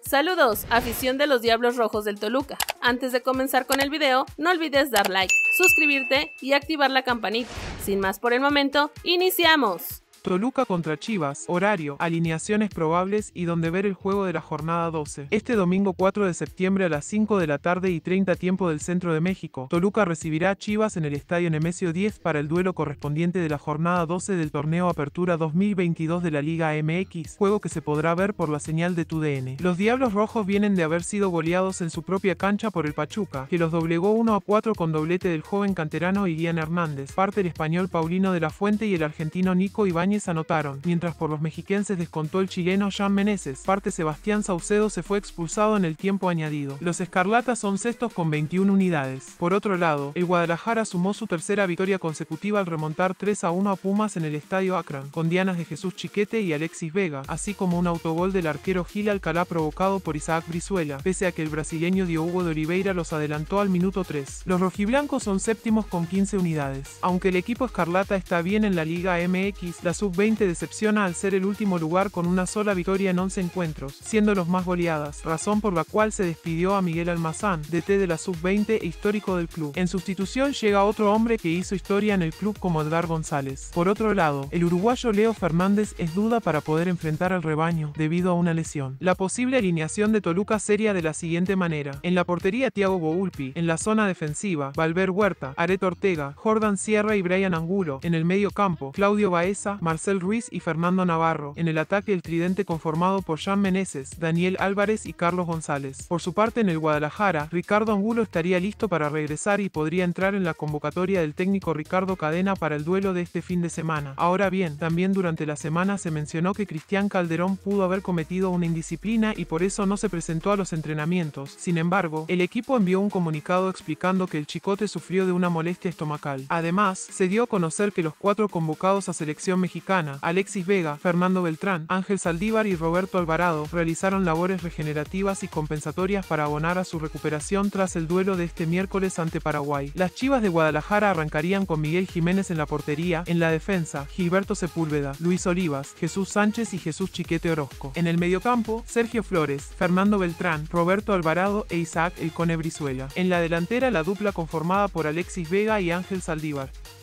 Saludos, afición de los Diablos Rojos del Toluca. Antes de comenzar con el video, no olvides dar like, suscribirte y activar la campanita. Sin más por el momento, ¡iniciamos! Toluca contra Chivas, horario, alineaciones probables y donde ver el juego de la jornada 12. Este domingo 4 de septiembre a las 5 de la tarde y 30 tiempo del centro de México, Toluca recibirá a Chivas en el Estadio Nemesio 10 para el duelo correspondiente de la jornada 12 del torneo Apertura 2022 de la Liga MX, juego que se podrá ver por la señal de TUDN. Los Diablos Rojos vienen de haber sido goleados en su propia cancha por el Pachuca, que los doblegó 1-4 con doblete del joven canterano Ilian Hernández. Parte el español Paulino de la Fuente y el argentino Nico Ibáñez anotaron, mientras por los mexiquenses descontó el chileno Jean Meneses. Parte Sebastián Saucedo se fue expulsado en el tiempo añadido. Los escarlatas son sextos con 21 unidades. Por otro lado, el Guadalajara sumó su tercera victoria consecutiva al remontar 3-1 a Pumas en el Estadio Akron, con dianas de Jesús Chiquete y Alexis Vega, así como un autogol del arquero Gil Alcalá provocado por Isaac Brizuela, pese a que el brasileño Diogo de Oliveira los adelantó al minuto 3. Los rojiblancos son séptimos con 15 unidades. Aunque el equipo escarlata está bien en la Liga MX, la sub-20 decepciona al ser el último lugar con una sola victoria en 11 encuentros, siendo los más goleadas, razón por la cual se despidió a Miguel Almazán, DT de la sub-20 e histórico del club. En sustitución llega otro hombre que hizo historia en el club como Edgar González. Por otro lado, el uruguayo Leo Fernández es duda para poder enfrentar al rebaño, debido a una lesión. La posible alineación de Toluca sería de la siguiente manera: en la portería Thiago Volpi, en la zona defensiva Valver Huerta, Aret Ortega, Jordan Sierra y Brian Angulo, en el medio campo Claudio Baeza, Marcel Ruiz y Fernando Navarro, en el ataque el tridente conformado por Jean Meneses, Daniel Álvarez y Carlos González. Por su parte en el Guadalajara, Ricardo Angulo estaría listo para regresar y podría entrar en la convocatoria del técnico Ricardo Cadena para el duelo de este fin de semana. Ahora bien, también durante la semana se mencionó que Cristian Calderón pudo haber cometido una indisciplina y por eso no se presentó a los entrenamientos. Sin embargo, el equipo envió un comunicado explicando que el chicote sufrió de una molestia estomacal. Además, se dio a conocer que los 4 convocados a selección mexicana, Alexis Vega, Fernando Beltrán, Ángel Saldívar y Roberto Alvarado, realizaron labores regenerativas y compensatorias para abonar a su recuperación tras el duelo de este miércoles ante Paraguay. Las Chivas de Guadalajara arrancarían con Miguel Jiménez en la portería, en la defensa, Gilberto Sepúlveda, Luis Olivas, Jesús Sánchez y Jesús Chiquete Orozco. En el mediocampo, Sergio Flores, Fernando Beltrán, Roberto Alvarado e Isaac El Cone Brizuela. En la delantera, la dupla conformada por Alexis Vega y Ángel Saldívar.